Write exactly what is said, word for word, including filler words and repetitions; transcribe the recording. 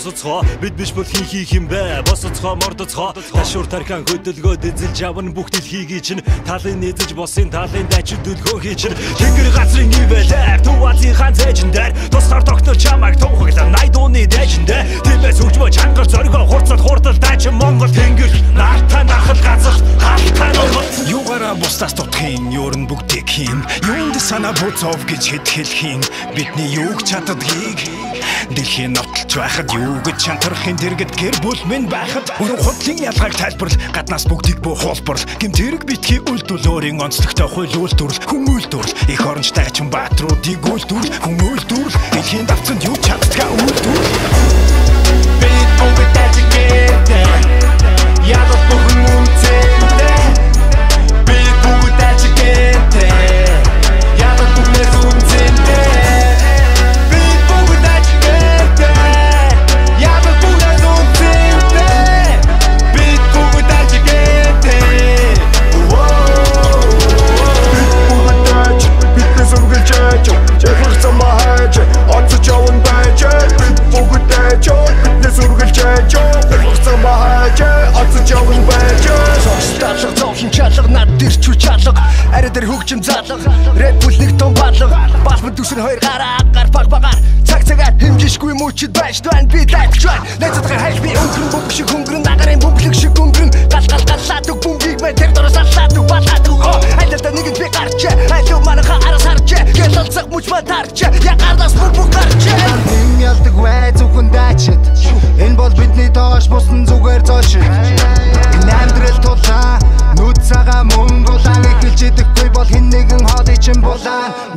босоцгоо бид биш бол хин хийх юм бэ босоцгоо мордоцгоо ташуур тархан хөдөлгөөд эзэлж авна бүх дэлхийг чинь талын нээзэж босын талын дайчид дүлгөө чинь тэнгэр газрын ивэлэр туазын хан зэжиндэр тусгаар доктор чамайг тунхаглаа найдууны дэжиндэ тиймээс хөгжмөө чангар зоргоо хурцад хурдал дайч Монгол тэнгэр наартаа нахал газар халтаа нургал юугаараа бусдаас тутхийн ёрн бүгдийг хийн юунд санаа буцов гэж хэд хэлхийн бидний юуг чаддгийг дэлхийн нотолж байхад юу гэж чантрахын дэргэд гэр бүл минь байхад өрөө худлын ялгааг тайлбарл гаднаас бүгдийг бүү хуулбарл гэмт хэрэг битгий үйлдэл өөрийн онцлогтой хууль үйлдвэрлэл хүн үйлдвэрлэл их орончтой ачин баатруудыг үйлдвэрлэл хүн үйлдвэрлэл дэлхийн давцанд юу чаддгаа үйлдвэрлэл бид бүгд ажигтэй ядаж бүхэн үнцэнтэй бид бүгд ажигтэй ядаж бүхнээс үнцэнтэй Арайдэр хөгжим заалга Red Bull нэг том баалга Басмын дүшин хоёр гараа гар баг багаар Цаг цагаар хэмжишгүй мөчөд байж дуан би дайч байна Найзадгаар хайх би өнгөрөн бөмбөг шиг хөнгөрөн Агарын бөмбөлөг шиг өнгөрөн Гал гал галлаад үг бөмбийг мэ тэр дороос аллаад үг балаад үг Айлалда нэгэнд би гарчэ Айлуу манаха араас харчэ Гэл алцах мөч ба тарчэ Ягараас бөмбөг гарчэ Эм ялдаг вай зөвхөн дайчид Энэ бол бидний доош бусан зүгээр зоошид Энэ амьдрал тулаа Нүд цагаа Монголаа эхэлж идэхгүй бол хэн нэгэн хоолой чинь булаа